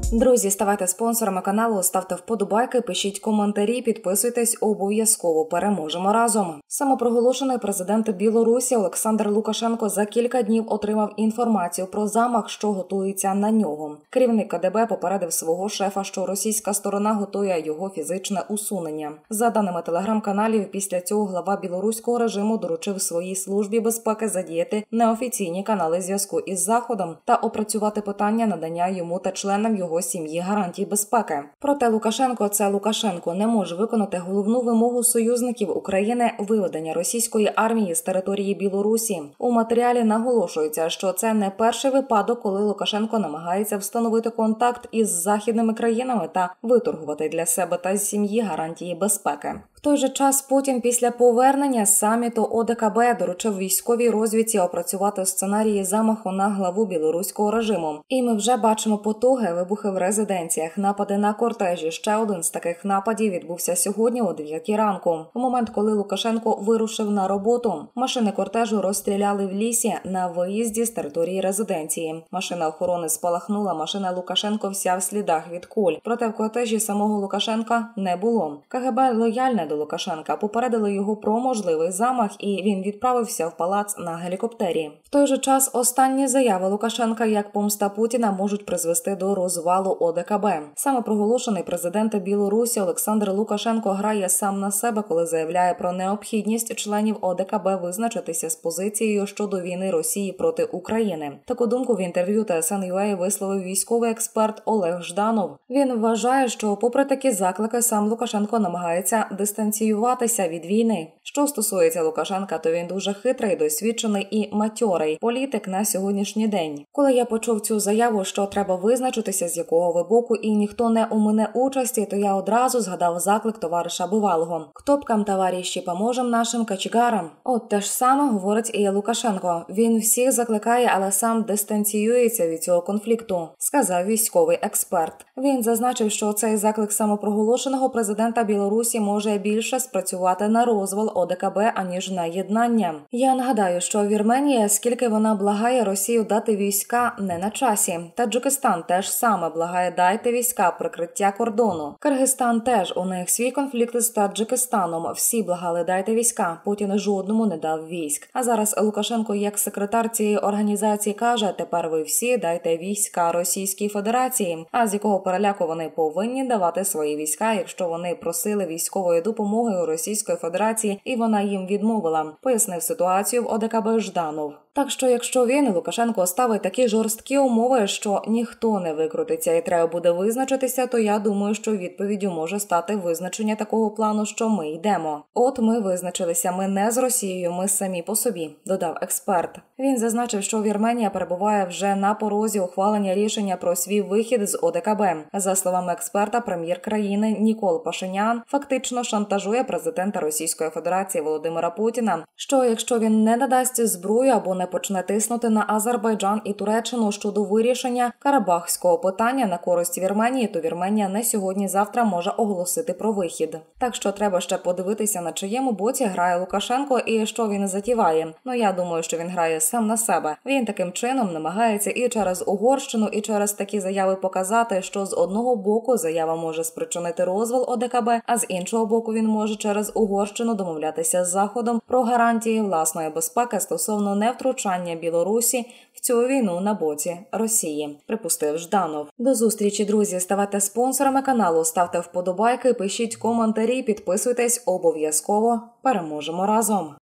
Друзі, ставайте спонсорами каналу, ставте вподобайки, пишіть коментарі, підписуйтесь, обов'язково переможемо разом. Самопроголошений президент Білорусі Олександр Лукашенко за кілька днів отримав інформацію про замах, що готується на нього. Керівник КДБ попередив свого шефа, що російська сторона готує його фізичне усунення. За даними телеграм-каналів, після цього глава білоруського режиму доручив своїй службі безпеки задіяти неофіційні канали зв'язку із Заходом та опрацювати питання надання йому та членам його сім'ї гарантій безпеки. Проте Лукашенко не може виконати головну вимогу союзників України – виведення російської армії з території Білорусі. У матеріалі наголошується, що це не перший випадок, коли Лукашенко намагається встановити контакт із західними країнами та виторгувати для себе та сім'ї гарантії безпеки. В той же час Путін після повернення з саміту ОДКБ доручив військовій розвідці опрацювати сценарії замаху на главу білоруського режиму. І ми вже бачимо потуги, вибухи в резиденціях, напади на кортежі. Ще один з таких нападів відбувся сьогодні о 9 ранку. У момент, коли Лукашенко вирушив на роботу, машини кортежу розстріляли в лісі на виїзді з території резиденції. Машина охорони спалахнула, машина Лукашенко вся в слідах від куль. Проте в кортежі самого Лукашенка не було. КГБ лояльне до Лукашенка попередили його про можливий замах, і він відправився в палац на гелікоптері. В той же час останні заяви Лукашенка як помста Путіна можуть призвести до розвалу ОДКБ. Саме проголошений президент Білорусі Олександр Лукашенко грає сам на себе, коли заявляє про необхідність членів ОДКБ визначитися з позицією щодо війни Росії проти України. Таку думку в інтерв'ю TSN.ua висловив військовий експерт Олег Жданов. Він вважає, що попри такі заклики сам Лукашенко намагається дистанціюватися від війни. Що стосується Лукашенка, то він дуже хитрий, досвідчений і матьорий політик на сьогоднішній день. Коли я почув цю заяву, що треба визначитися, з якого ви боку, і ніхто не умине участі, то я одразу згадав заклик товариша Бувалого. «К топкам, товариші, поможем нашим кочегарам». От те ж саме говорить і Лукашенко. Він всіх закликає, але сам дистанціюється від цього конфлікту, сказав військовий експерт. Він зазначив, що цей заклик самопроголошеного президента Білорусі може більше спрацювати на розвал ОДКБ, аніж на єднання. Я нагадаю, що Вірменія, скільки вона благає Росію дати війська, не на часі. Таджикистан теж саме благає дайте війська, прикриття кордону. Киргизстан теж, у них свій конфлікт з Таджикистаном. Всі благали дайте війська, Путін жодному не дав військ. А зараз Лукашенко, як секретар цієї організації, каже, тепер ви всі дайте війська Російській Федерації. А з якого переляку вони повинні давати свої війська, якщо вони просили військової допомоги у Російської Федерації і вона їм відмовила, пояснив ситуацію в ОДКБ Жданов. Так що, якщо він, Лукашенко, ставить такі жорсткі умови, що ніхто не викрутиться і треба буде визначитися, то я думаю, що відповіддю може стати визначення такого плану, що ми йдемо. От ми визначилися, ми не з Росією, ми самі по собі, додав експерт. Він зазначив, що Вірменія перебуває вже на порозі ухвалення рішення про свій вихід з ОДКБ. За словами експерта, прем'єр країни Нікол Пашинян фактично шантажує президента Російської Федерації Володимира Путіна, що якщо він не надасть зброю або не почне тиснути на Азербайджан і Туреччину щодо вирішення карабахського питання на користь Вірменії, то Вірменія не сьогодні-завтра може оголосити про вихід. Так що треба ще подивитися, на чиєму боці грає Лукашенко і що він затіває. Я думаю, що він грає сам на себе. Він таким чином намагається і через Угорщину, і через такі заяви показати, що з одного боку заява може спричинити розвал ОДКБ, а з іншого боку він може через Угорщину домовлятися з Заходом про гарантії власної безпеки стосовно невтручання Білорусі в цю війну на боці Росії, припустив Жданов. До зустрічі, друзі, ставайте спонсорами каналу, ставте вподобайки, пишіть коментарі, підписуйтесь, обов'язково переможемо разом.